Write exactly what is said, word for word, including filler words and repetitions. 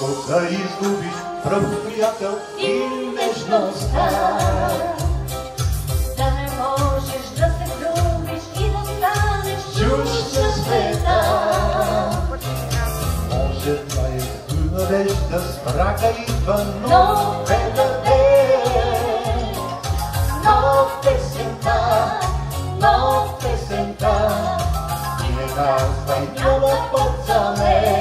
От да изгубиш пръв приятел и нежността. Да не можеш да се влюбиш и да станеш чужд за света. Може най-хубава надежда с брака идва нов ден. Нов песента, нов песента. И не казвай няма път за мен.